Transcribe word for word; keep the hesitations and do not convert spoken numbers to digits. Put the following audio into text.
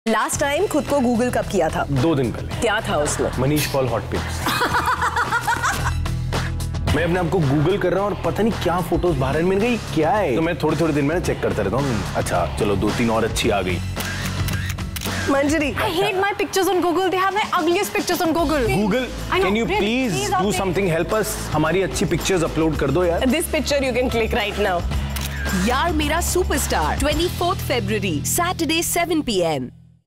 Last time खुद को Google कब किया था? दो दिन पहले। क्या था उसमें? Manish Paul hot pics. मैं अपने आपको गूगल कर रहा हूँ और पता नहीं क्या फोटोज बाहर मिल गई, क्या है, तो मैं थोड़े थोड़े दिन में चेक करता रहता हूँ। अच्छा चलो दो तीन और अच्छी आ गई। Manjari, I hate my pictures on Google. They have my ugliest pictures on Google. Google, can you please do something? Help us. हमारी अच्छी pictures upload कर दो यार। this picture you can click right now. यार मेरा superstar, twenty-fourth February, Saturday seven p m